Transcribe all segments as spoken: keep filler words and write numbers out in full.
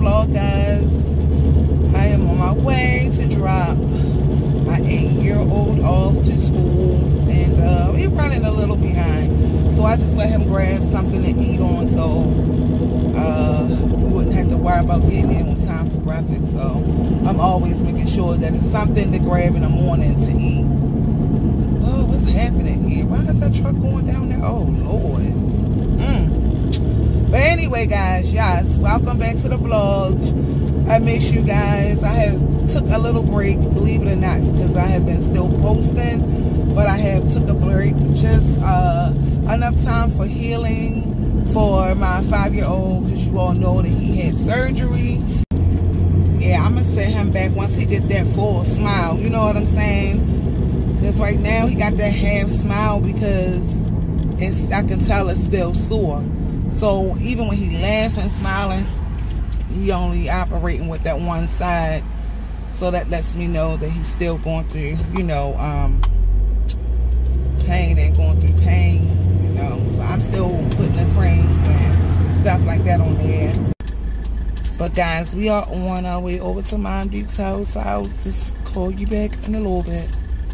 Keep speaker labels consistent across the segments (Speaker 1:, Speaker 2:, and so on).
Speaker 1: vlog, guys. I am on my way to drop my eight-year-old off to school, and uh, we're running a little behind. So I just let him grab something to eat on, so uh, we wouldn't have to worry about getting in on time for breakfast. So I'm always making sure that it's something to grab in the morning to eat. Oh, what's happening here? Why is that truck going down there? Oh, Lord. Mm. But anyway, guys, yes, welcome back to the vlog. I miss you guys. I have took a little break, believe it or not, because I have been still posting, but I have took a break. Just uh, enough time for healing for my five-year-old, because you all know that he had surgery. Yeah, I'm going to send him back once he get that full smile. You know what I'm saying? Because right now he got that half smile because it's, I can tell it's still sore. So even when he laughs and smiling, he only operating with that one side. So that lets me know that he's still going through, you know, um, pain and going through pain, you know. So I'm still putting the creams and stuff like that on there. But guys, we are on our way over to Mom Duke's house. So I'll just call you back in a little bit.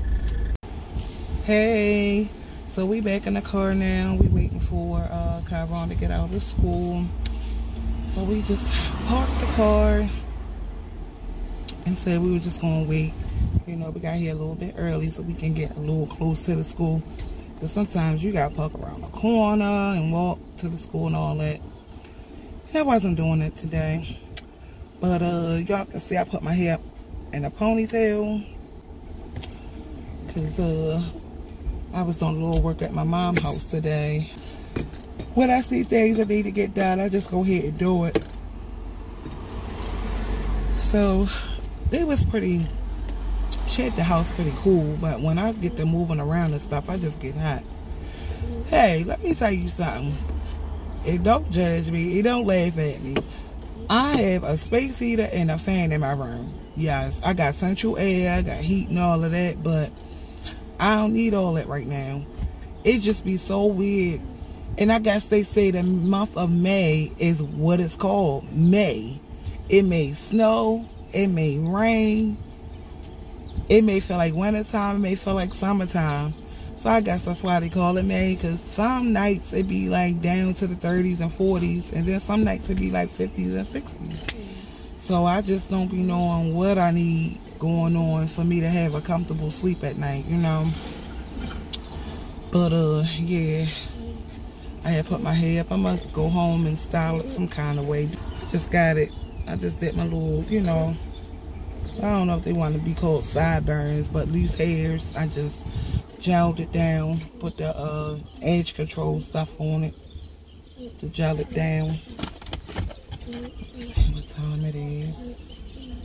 Speaker 1: Hey, so we back in the car now. We waiting for uh, Kyron to get out of school. So we just parked the car and said we were just gonna wait. You know, we got here a little bit early so we can get a little close to the school. Because sometimes you gotta park around the corner and walk to the school and all that. And I wasn't doing it today. But uh, y'all can see I put my hair in a ponytail. Because uh, I was doing a little work at my mom's house today. When I see things that need to get done, I just go ahead and do it. So, it was pretty, she had the house pretty cool, but when I get to moving around and stuff, I just get hot. Hey, let me tell you something. It don't judge me. It don't laugh at me. I have a space heater and a fan in my room. Yes, I got central air, I got heat and all of that, but I don't need all that right now. It just be so weird. And I guess they say the month of May is what it's called, May. It may snow, it may rain, it may feel like wintertime, it may feel like summertime. So I guess that's why they call it May, because some nights it be like down to the thirties and forties, and then some nights it be like fifties and sixties. So I just don't be knowing what I need going on for me to have a comfortable sleep at night, you know. But uh, yeah. I had put my hair up. I must go home and style it some kind of way. I just got it. I just did my little, you know, I don't know if they want to be called sideburns, but loose hairs. I just gelled it down, put the uh, edge control stuff on it to gel it down. Let's see what time it is.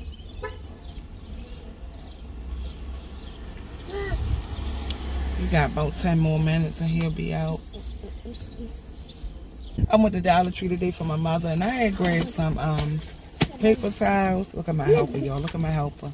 Speaker 1: We got about ten more minutes and he'll be out. I went to Dollar Tree today for my mother, and I had grabbed some um, paper towels. Look at my helper, y'all. Look at my helper.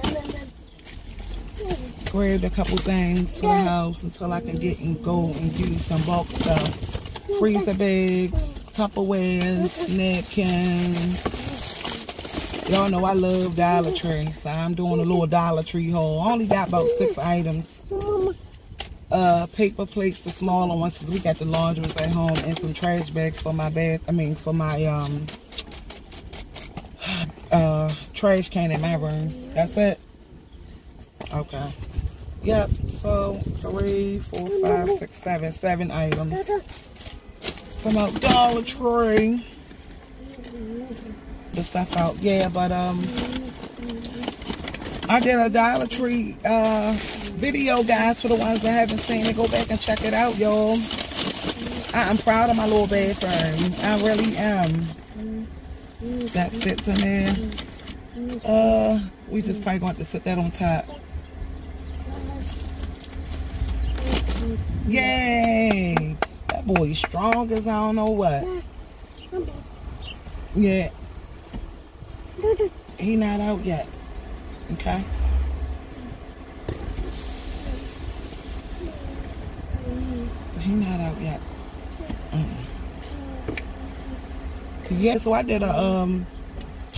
Speaker 1: Grabbed a couple things for the house until I can get and go and do some bulk stuff. Freezer bags, Tupperwares, napkins. Y'all know I love Dollar Tree, so I'm doing a little Dollar Tree haul. I only got about six items. Uh, paper plates, the smaller ones, because we got the large ones at home, and some trash bags for my bath, I mean, for my um, uh, trash can in my room. That's it? Okay. Yep, so three, four, five, six, seven, seven items from out Dollar Tree. The stuff out, yeah, but um, I did a Dollar Tree uh, video, guys, for the ones that haven't seen it. Go back and check it out, y'all. I'm proud of my little bathroom. I really am. That fits in there. Uh, we just probably going to sit that on top. Yay! That boy is strong as I don't know what. Yeah. He not out yet. Okay. He not out yet. Mm. Yeah, so I did a um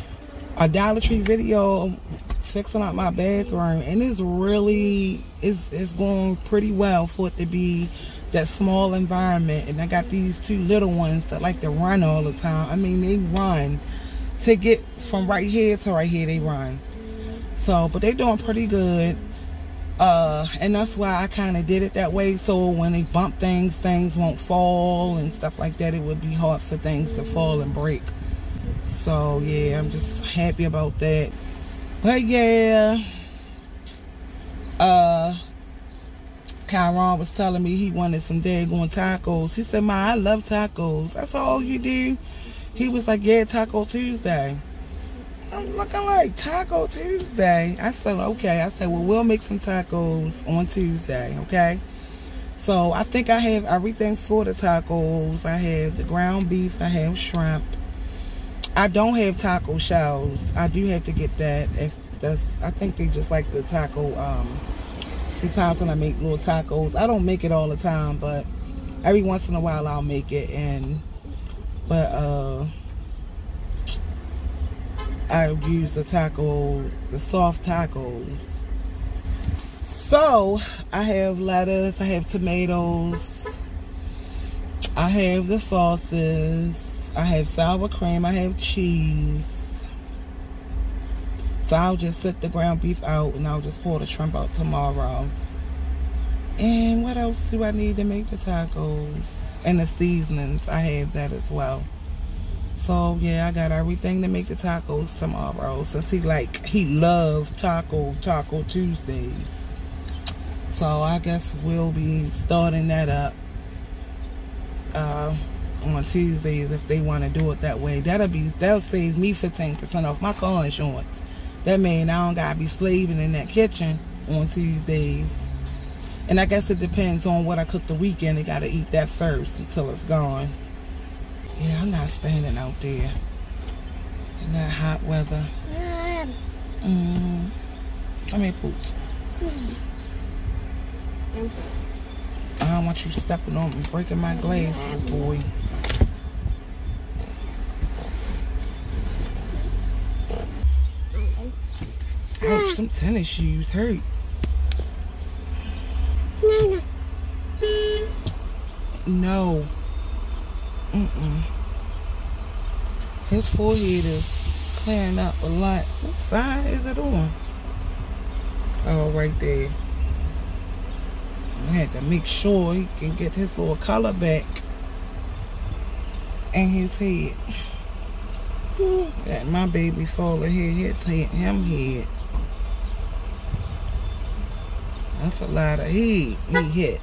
Speaker 1: a Dollar Tree video fixing up my bathroom, and it's really it's, it's going pretty well for it to be that small environment. And I got these two little ones that like to run all the time. I mean, they run to get from right here to right here, they run. So, but they doing pretty good. Uh, and that's why I kind of did it that way, so when they bump things, things won't fall and stuff like that. It would be hard for things to fall and break. So yeah, I'm just happy about that. But yeah, uh, Kyron was telling me he wanted some daggone tacos. He said, "Ma, I love tacos." That's all you do? He was like, "Yeah, Taco Tuesday." I'm looking like Taco Tuesday. I said, okay. I said, well, we'll make some tacos on Tuesday, okay? So I think I have everything for the tacos. I have the ground beef. I have shrimp. I don't have taco shells. I do have to get that. If that's, I think they just like the taco. Um, sometimes when I make little tacos, I don't make it all the time, but every once in a while I'll make it. And but uh. I use the taco, the soft tacos. So I have lettuce, I have tomatoes, I have the sauces, I have sour cream, I have cheese. So I'll just set the ground beef out and I'll just pour the shrimp out tomorrow. And what else do I need to make the tacos? And the seasonings, I have that as well. So yeah, I got everything to make the tacos tomorrow. Since he like, he loved taco, Taco Tuesdays. So I guess we'll be starting that up uh, on Tuesdays if they want to do it that way. That'll be, that'll save me fifteen percent off my car insurance. That means I don't gotta be slaving in that kitchen on Tuesdays. And I guess it depends on what I cook the weekend. They gotta eat that first until it's gone. Yeah, I'm not standing out there in that hot weather. Mm. Come here, Poops. I don't want you stepping on me, breaking my glasses, boy. Ouch, them tennis shoes hurt. No. Mm-mm. His forehead is clearing up a lot. What side is it on? Oh, right there. I had to make sure he can get his little color back in his head. That my baby fall ahead, hit him head. That's a lot of head he hit.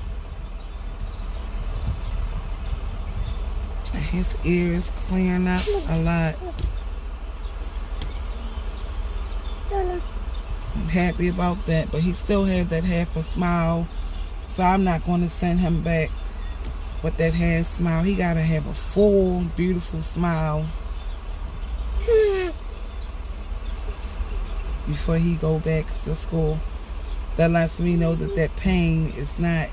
Speaker 1: His ears clearing up a lot. I'm happy about that, but he still has that half a smile. So I'm not going to send him back with that half smile. He got to have a full, beautiful smile before he go back to school. That lets me know that that pain is not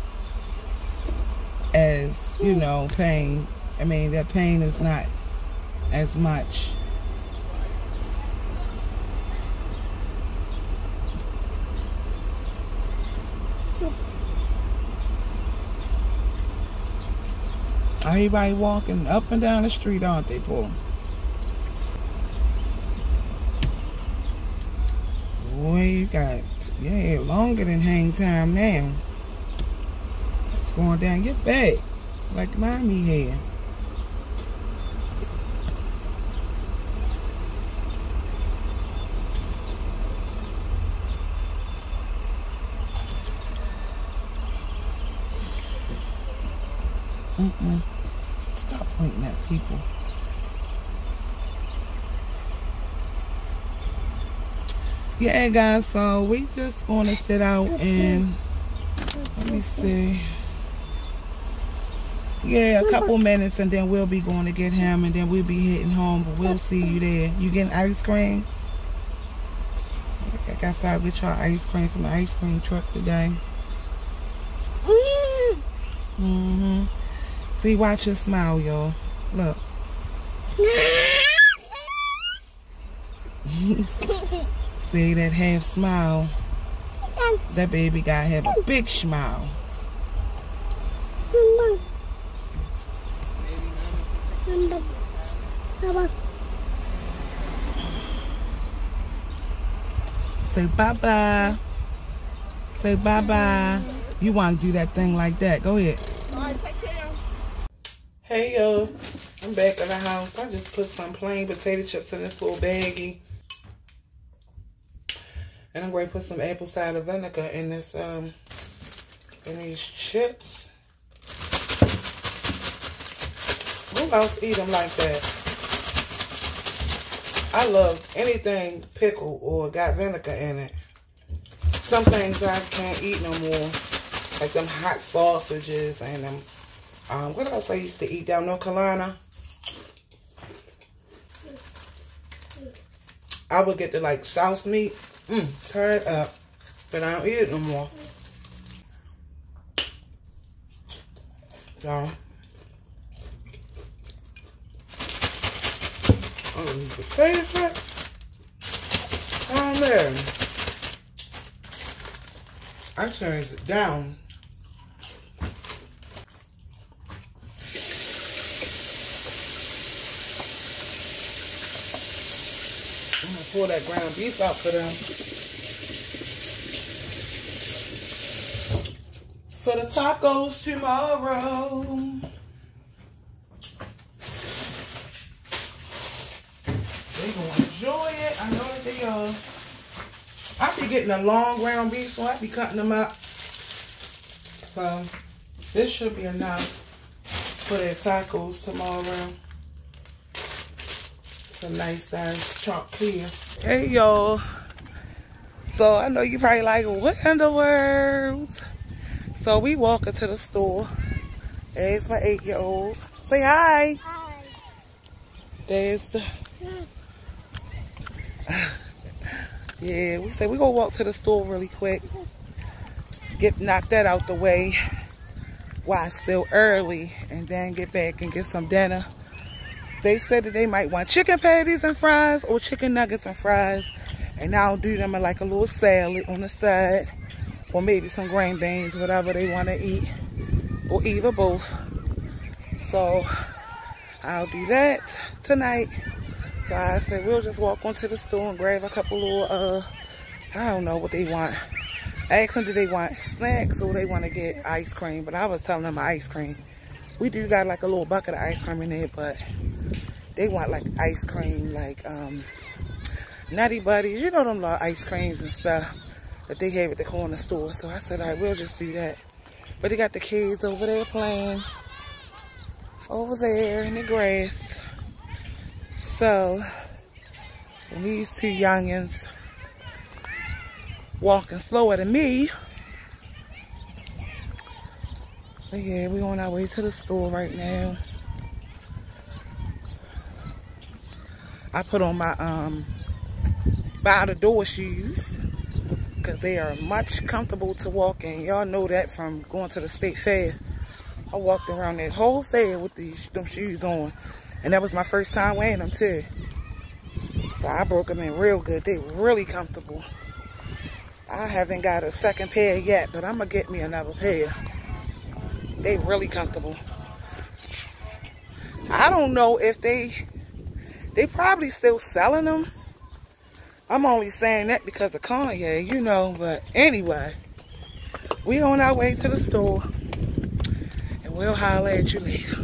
Speaker 1: as, you know, pain. I mean, that pain is not as much. Everybody walking up and down the street, aren't they, Paul? Boy, you got, yeah, longer than hang time now. It's going down your back like mommy hair. Mm-mm. Stop pointing at people. Yeah, guys, so we just gonna sit out and let me see. Yeah, a couple minutes and then we'll be going to get him and then we'll be heading home, but we'll see you there. You getting ice cream? I guess I'll get your ice cream from the ice cream truck today. Mm-hmm. See, watch your smile, y'all. Look. See that half smile? That baby gotta have a big smile. Say bye-bye. Say bye-bye. You want to do that thing like that. Go ahead.
Speaker 2: All right, take care.
Speaker 1: Hey, yo. I'm back in the house. I just put some plain potato chips in this little baggie. And I'm going to put some apple cider vinegar in this, um, in these chips. Who else eat them like that? I love anything pickled or got vinegar in it. Some things I can't eat no more. Like them hot sausages and them, um, what else I used to eat down North Carolina? I would get the like sauce meat. Mmm, tear it up. But I don't eat it no more. So, I'm gonna use potato chips on there. I turns it down. I'm gonna pour that ground beef out for them. For the tacos tomorrow. They gonna enjoy it. I know that they are. I be getting a long ground beef, so I be cutting them up. So this should be enough for their tacos tomorrow. It's a nice size chunk clear. Hey y'all. So I know you probably like, what in the world? So we walking to the store. There's my eight-year-old. Say hi.
Speaker 2: Hi.
Speaker 1: There's the. Yeah, we said we gonna walk to the store really quick. Get knock that out the way while it's still early, and then get back and get some dinner. They said that they might want chicken patties and fries or chicken nuggets and fries, and I'll do them in like a little salad on the side, or maybe some green beans, whatever they want to eat, or either both. So I'll do that tonight. So I said we'll just walk onto the store and grab a couple little, uh, I don't know what they want. I asked them, do they want snacks or they want to get ice cream? But I was telling them ice cream. We do got like a little bucket of ice cream in there, but they want like ice cream, like um, Nutty Buddies. You know them little ice creams and stuff that they have at the corner store. So I said, all right, we'll just do that. But they got the kids over there playing over there in the grass. So, and these two youngins walking slower than me. But yeah, we on our way to the store right now. I put on my um by the door shoes because they are much comfortable to walk in. Y'all know that from going to the state fair. I walked around that whole fair with these them shoes on. And that was my first time wearing them too. So I broke them in real good. They really comfortable. I haven't got a second pair yet, but I'm gonna get me another pair. They really comfortable. I don't know if they, they probably still selling them. I'm only saying that because of Kanye, you know, but anyway. We on our way to the store. And we'll holler at you later.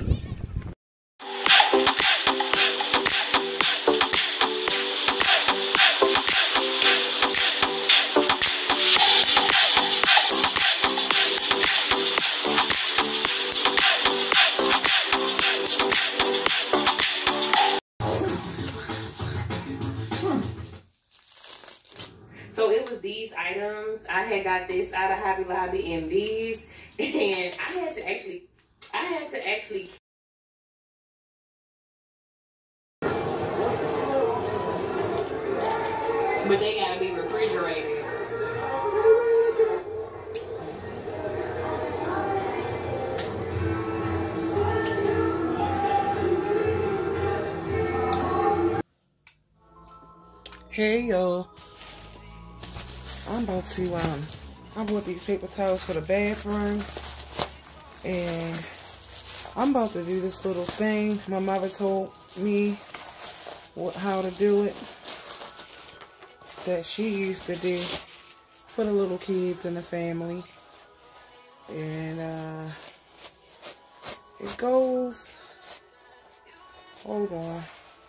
Speaker 3: So it was these items. I had got this out of Hobby Lobby and these, and I had to actually, I had to actually. But they gotta be refrigerated.
Speaker 1: Hey y'all, I'm about to um I bought these paper towels for the bathroom, and I'm about to do this little thing my mother told me what, how to do it, that she used to do for the little kids in the family. And uh it goes, hold on,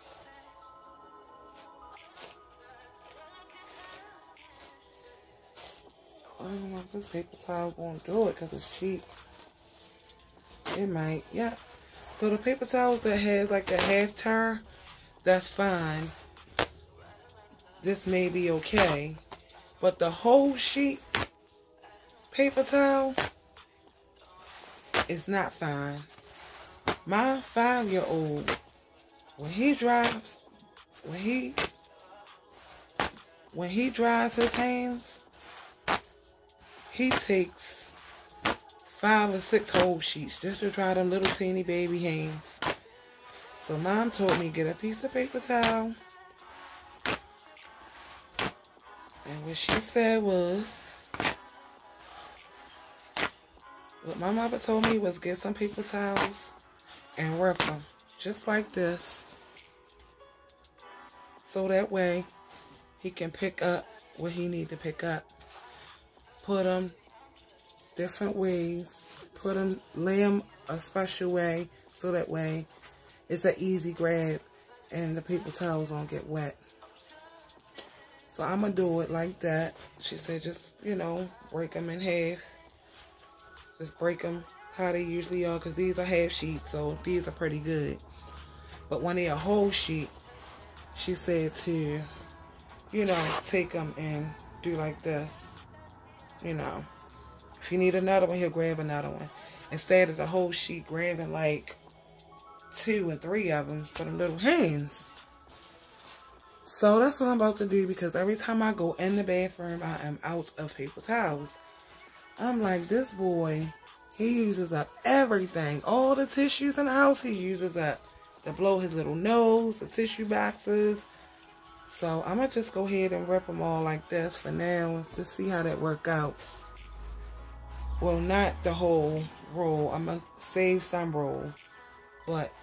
Speaker 1: I don't know if this paper towel won't do it because it's cheap. It might, yeah. So the paper towels that has like the half tear, that's fine. This may be okay. But the whole sheet paper towel is not fine. My five-year-old, when he drives, when he, when he dries his hands, he takes five or six whole sheets just to dry them little teeny baby hands. So mom told me get a piece of paper towel. And what she said was, what my mother told me was get some paper towels and wrap them just like this. So that way he can pick up what he need to pick up. Put them different ways. Put them, lay them a special way so that way it's an easy grab and the paper towels won't get wet. So I'm going to do it like that. She said just, you know, break them in half. Just break them how they usually are, because these are half sheets, so these are pretty good. But when they're a whole sheet, she said to, you know, take them and do like this. You know, if you need another one, he'll grab another one. Instead of the whole sheet, grabbing like two and three of them for the little hands. So that's what I'm about to do, because every time I go in the bathroom, I am out of paper towels. I'm like, this boy, he uses up everything. All the tissues in the house, he uses up to blow his little nose, the tissue boxes. So I'm going to just go ahead and rip them all like this for now to see how that work out. Well, not the whole roll. I'm going to save some roll. But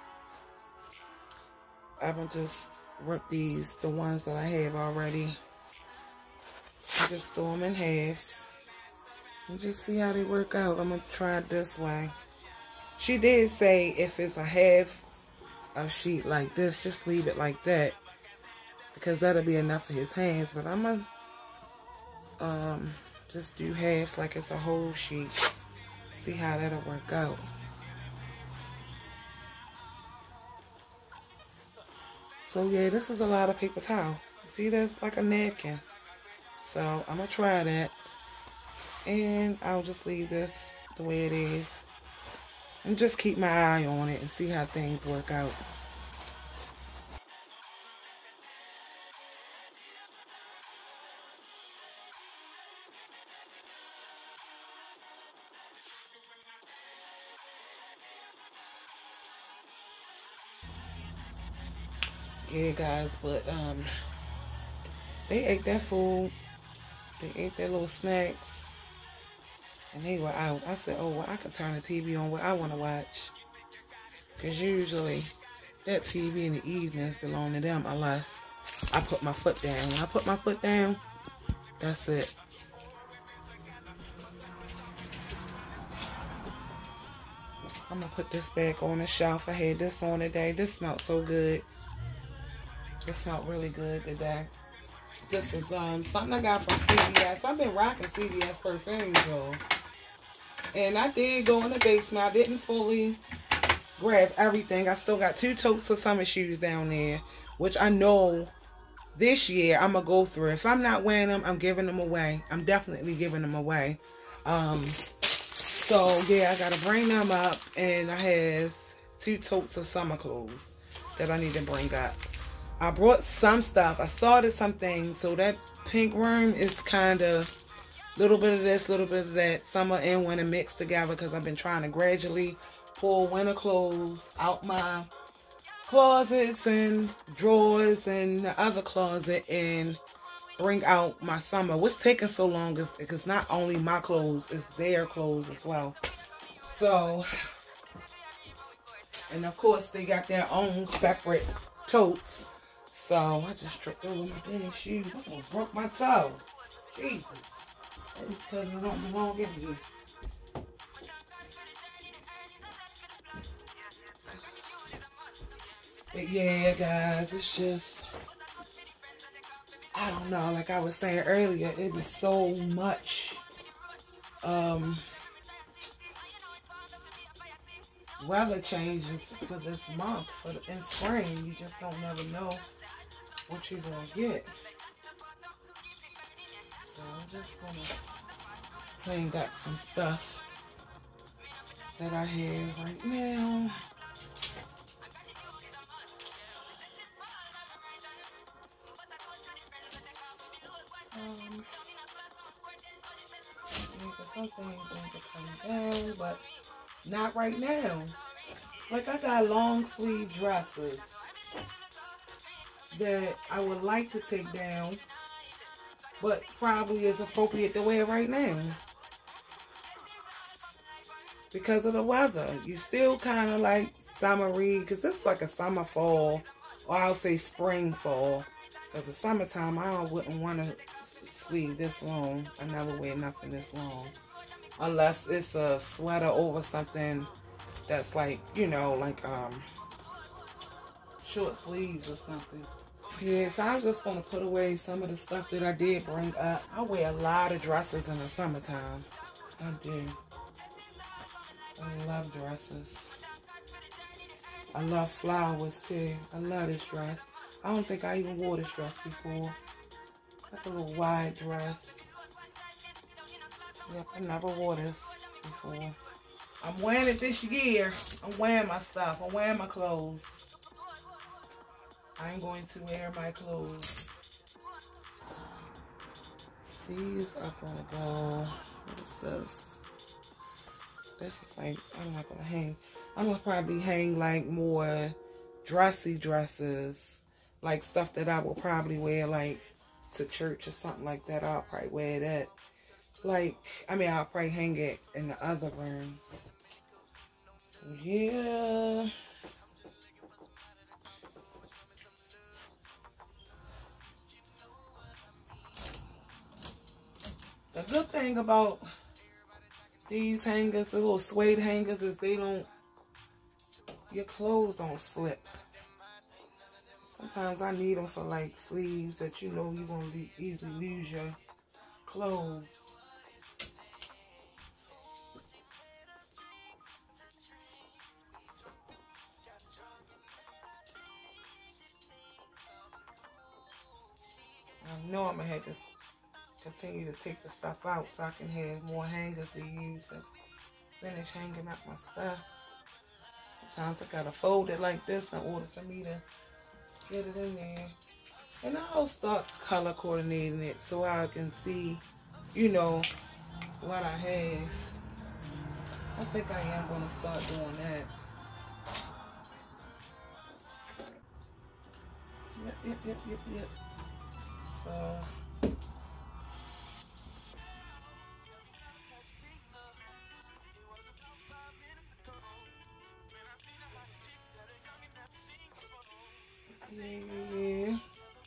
Speaker 1: I'm going to just rip these, the ones that I have already. I just throw them in halves. And just see how they work out. I'm going to try it this way. She did say if it's a half a sheet like this, just leave it like that, because that'll be enough for his hands. But I'm going to um, just do halves like it's a whole sheet. See how that'll work out. So yeah, this is a lot of paper towel. See, that's like a napkin. So I'm going to try that. And I'll just leave this the way it is. And just keep my eye on it and see how things work out. Yeah, guys, but um, they ate that food. They ate their little snacks. And they were out. I said, oh, well, I can turn the T V on what I want to watch. Because usually that T V in the evenings belong to them unless I put my foot down. When I put my foot down, that's it. I'm going to put this back on the shelf. I had this on today. This smelled so good. This smelled really good today. This is um something I got from C V S. I've been rocking C V S perfume, y'all. And I did go in the basement. I didn't fully grab everything. I still got two totes of summer shoes down there, which I know this year I'm going to go through. If I'm not wearing them, I'm giving them away. I'm definitely giving them away. Um, so, yeah, I got to bring them up. And I have two totes of summer clothes that I need to bring up. I brought some stuff. I started some things. So that pink room is kind of a little bit of this, a little bit of that. Summer and winter mixed together, because I've been trying to gradually pull winter clothes out my closets and drawers and the other closet and bring out my summer. What's taking so long is because not only my clothes, it's their clothes as well. So, and of course they got their own separate totes. So I just tripped over my damn shoes. I almost broke my toe. Jesus. That's because I don't belong in here. But yeah, guys, it's just, I don't know, like I was saying earlier, it was so much um, weather changes for this month, for the, in spring. You just don't never know what you're going to get. So I'm just going to clean up some stuff that I have right now. Um, some things need to come down, but not right now. Like I got long sleeve dresses that I would like to take down, but probably is appropriate to wear right now because of the weather. You still kind of like summery, because it's like a summer fall, or I'll say spring fall, because the summertime I wouldn't want to sleeve this long. I never wear nothing this long unless it's a sweater over something that's like, you know, like um short sleeves or something. Yeah, so I'm just going to put away some of the stuff that I did bring up. I wear a lot of dresses in the summertime. I do. I love dresses. I love flowers too. I love this dress. I don't think I even wore this dress before. Like a little wide dress. Yep, I never wore this before. I'm wearing it this year. I'm wearing my stuff. I'm wearing my clothes. I'm going to wear my clothes. These are gonna go. What's this? This is like, I'm not gonna hang. I'm gonna probably hang like more dressy dresses, like stuff that I will probably wear like to church or something like that. I'll probably wear that. Like, I mean, I'll probably hang it in the other room. So yeah. The good thing about these hangers, the little suede hangers, is they don't, your clothes don't slip. Sometimes I need them for like sleeves that you know you're going to easily lose your clothes. I know I'm going to have to continue to take the stuff out so I can have more hangers to use to finish hanging up my stuff. Sometimes I gotta fold it like this in order for me to get it in there. And I'll start color coordinating it so I can see, you know, what I have. I think I am gonna start doing that. Yep, yep, yep, yep, yep. So yeah.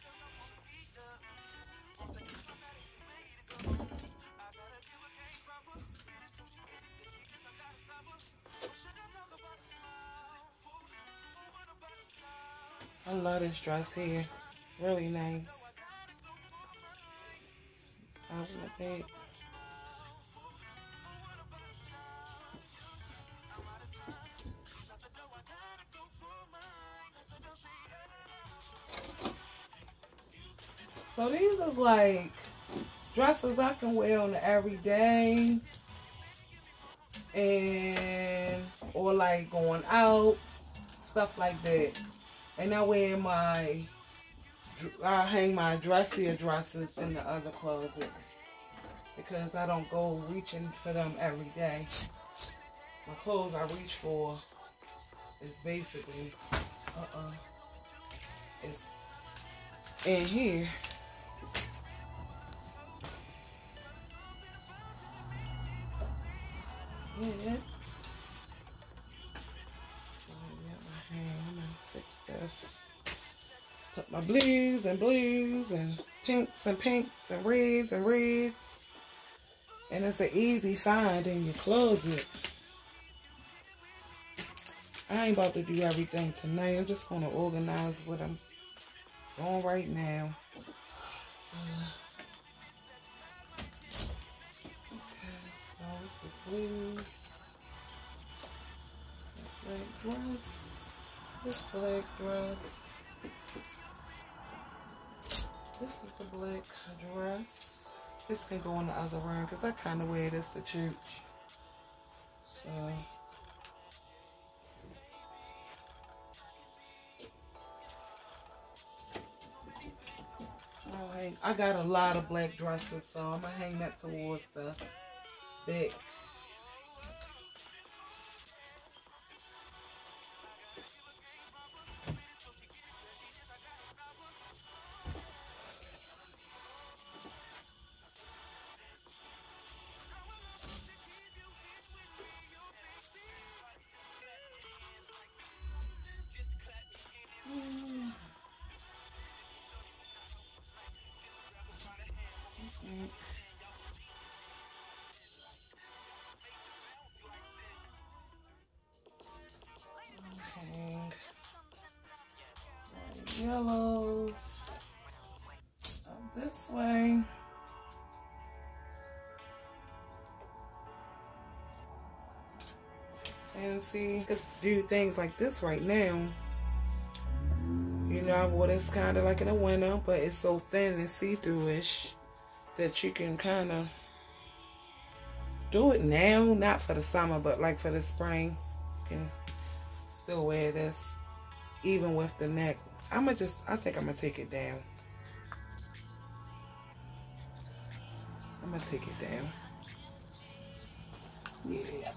Speaker 1: I love this dress here. Really nice. Out in the bed. So these are like dresses I can wear on the everyday, and or like going out, stuff like that. And I wear my, I hang my dressier dresses in the other closet because I don't go reaching for them every day. My clothes I reach for is basically Uh-uh. It's in here. Yeah. I'm gonna fix this. Put my blues and blues and pinks and pinks and reds and reds. And it's an easy find in your closet. I ain't about to do everything tonight. I'm just going to organize what I'm doing right now. Okay, so it's the blues. Black dress. This black dress. This is the black dress. This can go in the other room because I kind of wear this to church. So, I'll hang, I got a lot of black dresses, so I'm going to hang that towards the back. Hang yellows up this way. And see, just do things like this right now. You know, I wore this kind of like in the winter, but it's so thin and see-through-ish that you can kind of do it now, not for the summer, but like for the spring. You can still wear this, even with the neck. I'm gonna just, I think I'm gonna take it down. I'm gonna take it down. Yeah.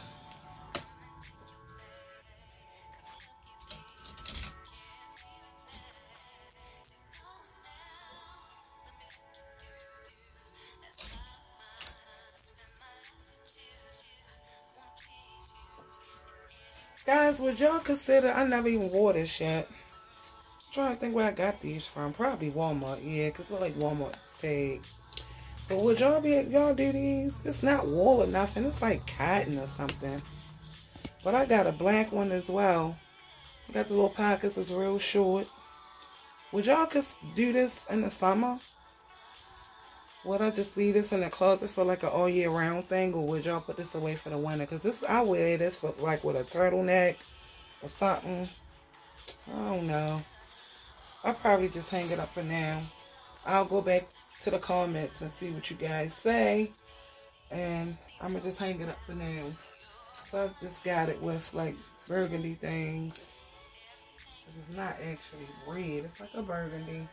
Speaker 1: Guys, would y'all consider, I never even wore this yet. I'm trying to think where I got these from. Probably Walmart, yeah, because look like Walmart tag. But would y'all be, y'all do these? It's not wool or nothing. It's like cotton or something. But I got a black one as well. I got the little pockets. It's real short. Would y'all just do this in the summer? Would I just leave this in the closet for like an all year round thing, or would y'all put this away for the winter? Because this, I wear this for like with a turtleneck or something. I don't know. I'll probably just hang it up for now. I'll go back to the comments and see what you guys say, and I'm gonna just hang it up for now. So I just got it with like burgundy things. It's not actually red. It's like a burgundy.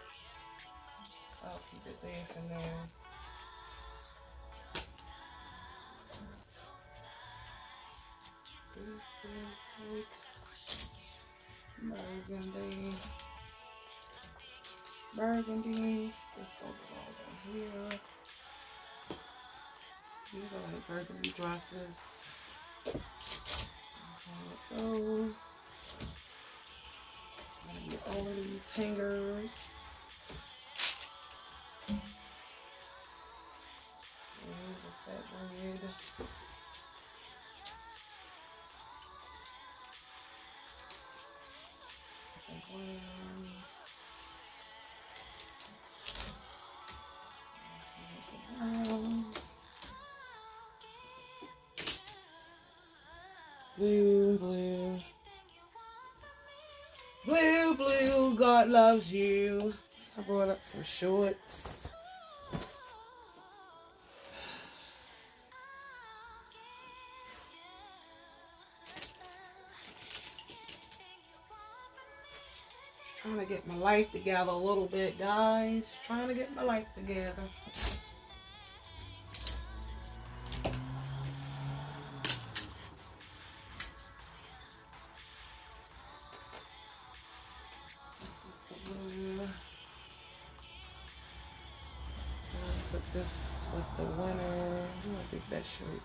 Speaker 1: I'll keep it there for now. This is like burgundy. Burgundies. This goes over here. These are like burgundy dresses. Okay, those. And all of these hangers. That red. Blue, blue. Blue, blue, God loves you. I brought up some shorts. Trying to get my life together a little bit, guys. Trying to get my life together. this with the winter. I think that shirt.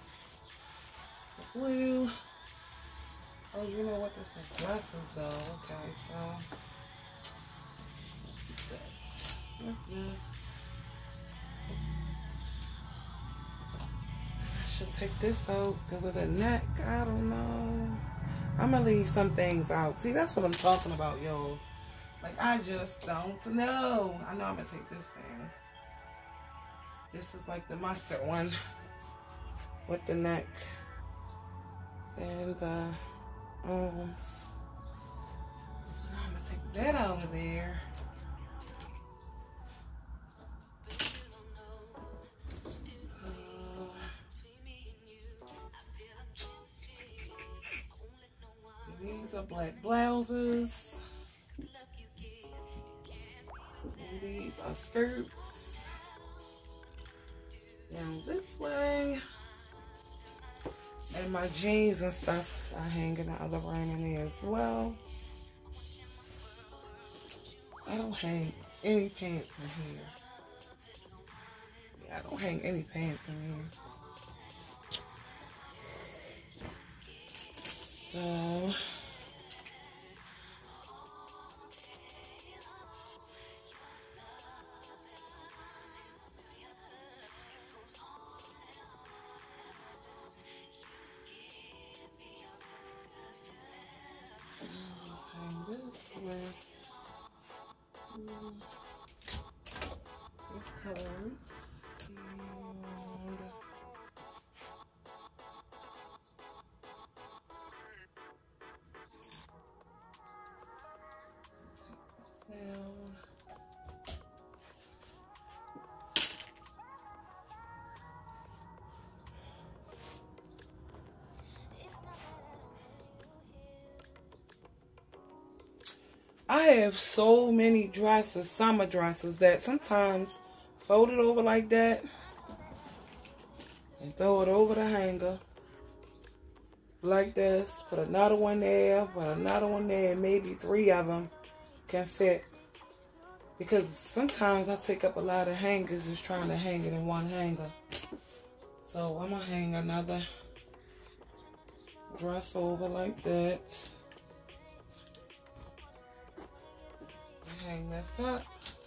Speaker 1: Blue. Oh, you know what? This is dresses though. Okay, so like this. I should take this out because of the neck. I don't know. I'm gonna leave some things out. See, that's what I'm talking about, yo. Like, I just don't know. I know I'm gonna take this thing. This is like the mustard one with the neck. And, uh, um, I'm gonna take that out of there. Uh, these are black blouses. And these are skirts. Down this way. And my jeans and stuff I hang in the other room in there as well. I don't hang any pants in here. Yeah, I don't hang any pants in here. So hang this with these colors. And take this down. I have so many dresses, summer dresses, that sometimes fold it over like that and throw it over the hanger like this. Put another one there, put another one there, maybe three of them can fit. Because sometimes I take up a lot of hangers just trying to hang it in one hanger. So I'm going to hang another dress over like that. Hang this up.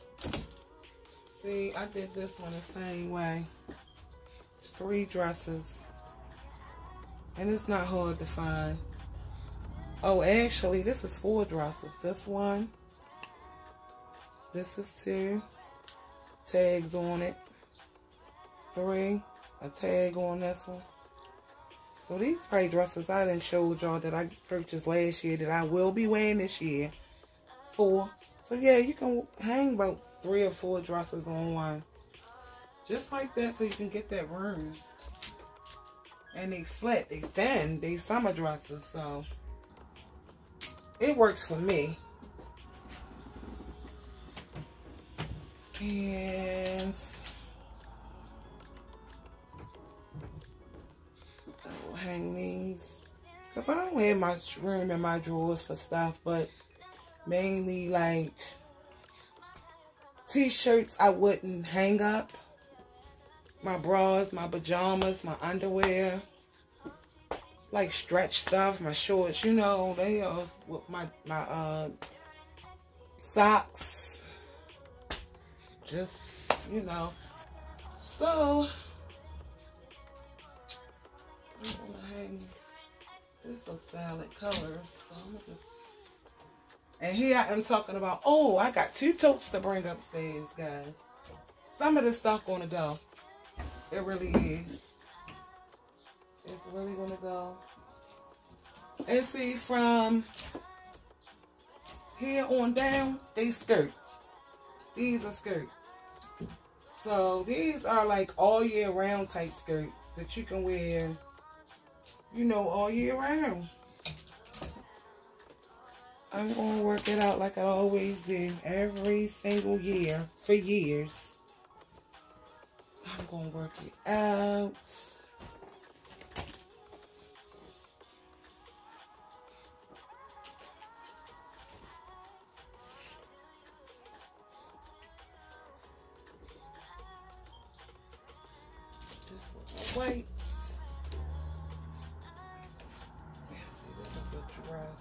Speaker 1: See, I did this one the same way. It's three dresses. And it's not hard to find. Oh, actually, this is four dresses. This one. This is two. Tags on it. Three. A tag on this one. So these probably dresses I didn't show y'all that I purchased last year that I will be wearing this year. Four. So yeah, you can hang about three or four dresses on one. Just like that so you can get that room. And they flat, they thin, they summer dresses, so it works for me. And I will hang these. Because I don't have much room in my drawers for stuff, but mainly like t-shirts I wouldn't hang up. My bras, my pajamas, my underwear, like stretch stuff, my shorts, you know, they are with my, my uh, socks, just, you know. So, I'm gonna hang this a salad color, so I'm gonna just. And here I am talking about, oh, I got two totes to bring upstairs, guys. Some of this stuff gonna go. It really is. It's really gonna go. And see, from here on down, they skirts. These are skirts. So these are like all year round type skirts that you can wear, you know, all year round. I'm going to work it out like I always do every single year for years. I'm going to work it out. white. See, this is a dress.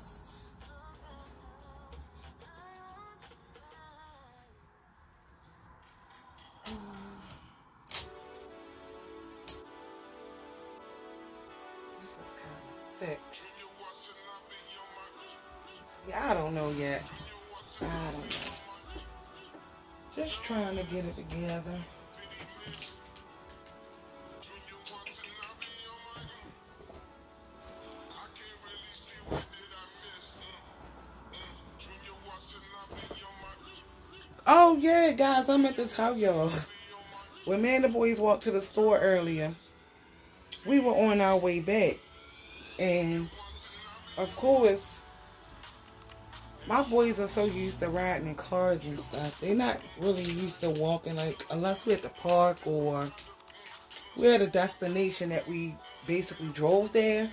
Speaker 1: This is kind of thick. Yeah, I don't know yet. I don't know. Just trying to get it together. Oh yeah, guys, I meant to tell y'all. When me and the boys walked to the store earlier, we were on our way back. And of course, my boys are so used to riding in cars and stuff. They're not really used to walking, like, unless we're at the park or we're at a destination that we basically drove there.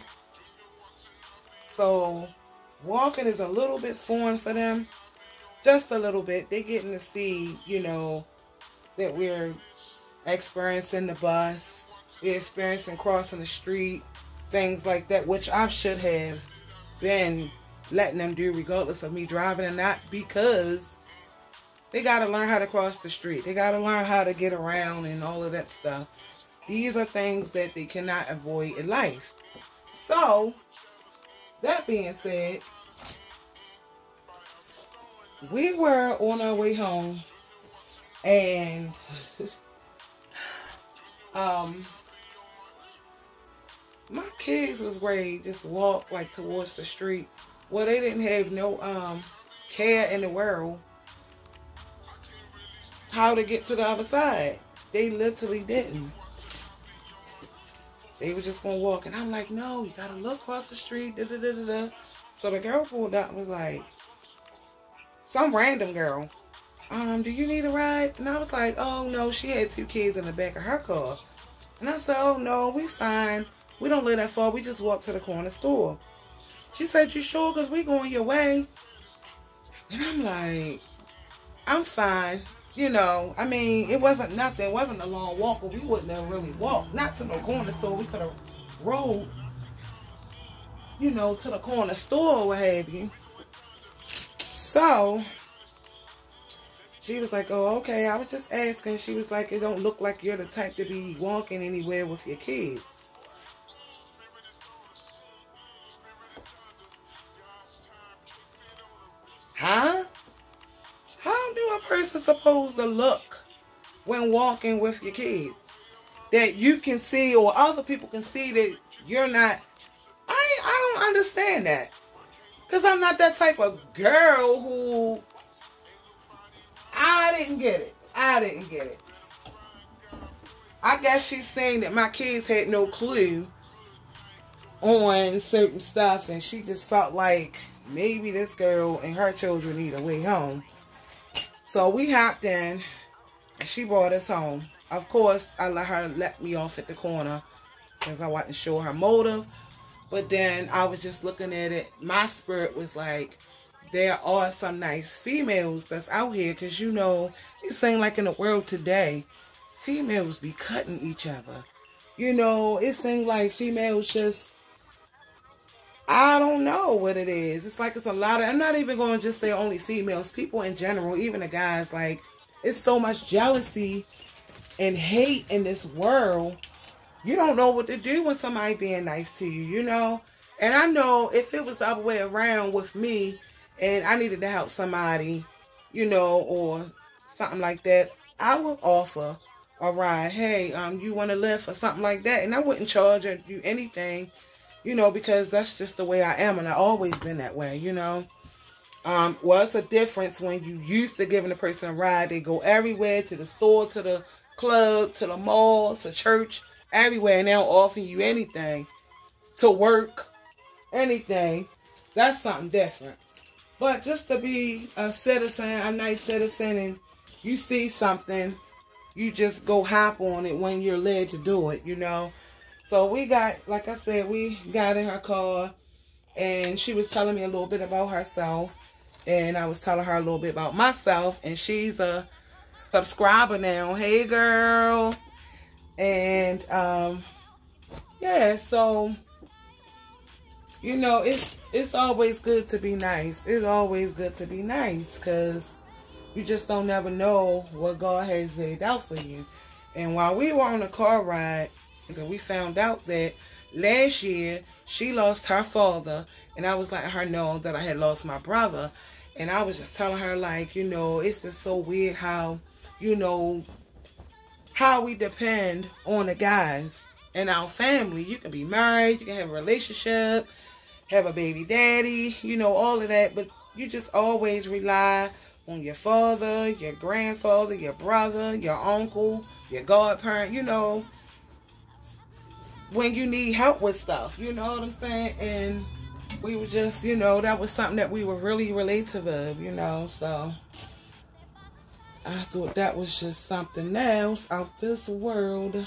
Speaker 1: So walking is a little bit foreign for them. Just a little bit. They're getting to see, you know, that we're experiencing the bus. We're experiencing crossing the street. Things like that, which I should have been letting them do regardless of me driving or not, because they got to learn how to cross the street. They got to learn how to get around and all of that stuff. These are things that they cannot avoid in life. So, that being said, we were on our way home, and um, my kids was ready to just walk like towards the street. Well, they didn't have no um care in the world how to get to the other side. They literally didn't. They were just gonna walk, and I'm like, no, you gotta look across the street. Da, da, da, da, da. So the girl pulled up and was like, some random girl, um, do you need a ride? And I was like, oh no, she had two kids in the back of her car. And I said, oh no, we fine. We don't live that far. We just walk to the corner store. She said, you sure? Because we going your way. And I'm like, I'm fine. You know, I mean, it wasn't nothing. It wasn't a long walk, but we wouldn't have really walked. Not to the corner store. We could have rode, you know, to the corner store or what have you. So, she was like, oh, okay. I was just asking. She was like, it don't look like you're the type to be walking anywhere with your kids. Huh? How do a person supposed to look when walking with your kids? That you can see, or other people can see that you're not. I, I don't understand that. Because I'm not that type of girl who... I didn't get it. I didn't get it. I guess she's saying that my kids had no clue on certain stuff, and she just felt like maybe this girl and her children need a way home. So we hopped in, and she brought us home. Of course, I let her let me off at the corner because I wasn't sure her motive. But then I was just looking at it. My spirit was like, there are some nice females that's out here. Because, you know, it seems like in the world today, females be cutting each other. You know, it seems like females just, I don't know what it is. It's like it's a lot of, I'm not even going to just say only females. People in general, even the guys, like, it's so much jealousy and hate in this world. You don't know what to do when somebody being nice to you, you know? And I know if it was the other way around with me and I needed to help somebody, you know, or something like that, I would offer a ride. Hey, um, you want to lift or something like that? And I wouldn't charge you anything, you know, because that's just the way I am. And I've always been that way, you know? Um, well, it's a difference when you used to giving a person a ride. They go everywhere, to the store, to the club, to the mall, to church, everywhere, and they'll offer you anything, to work, anything. That's something different. But just to be a citizen, a nice citizen, and you see something, you just go hop on it when you're led to do it, you know. So we got, like I said, we got in her car, and she was telling me a little bit about herself, and I was telling her a little bit about myself, and she's a subscriber now. Hey, girl. And um, yeah, so, you know, it's, it's always good to be nice. It's always good to be nice because you just don't never know what God has laid out for you. And while we were on a car ride, we found out that last year she lost her father, and I was letting her know that I had lost my brother. And I was just telling her, like, you know, it's just so weird how, you know, how we depend on the guys in our family. You can be married, you can have a relationship, have a baby daddy, you know, all of that, but you just always rely on your father, your grandfather, your brother, your uncle, your godparent, you know, when you need help with stuff, you know what I'm saying? And we were just, you know, that was something that we were really relative of, you know, so I thought that was just something else out this world.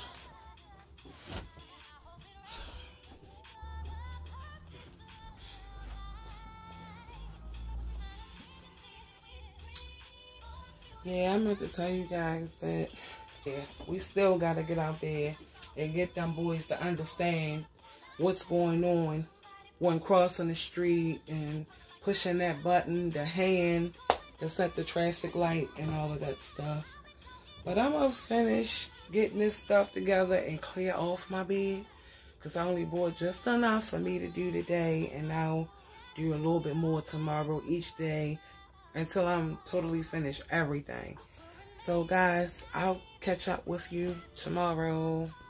Speaker 1: Yeah, I meant to tell you guys that, yeah, we still got to get out there and get them boys to understand what's going on when crossing the street and pushing that button, the hand to set the traffic light and all of that stuff. But I'm going to finish getting this stuff together and clear off my bed because I only bought just enough for me to do today, and I'll do a little bit more tomorrow each day until I'm totally finished everything. So guys, I'll catch up with you tomorrow.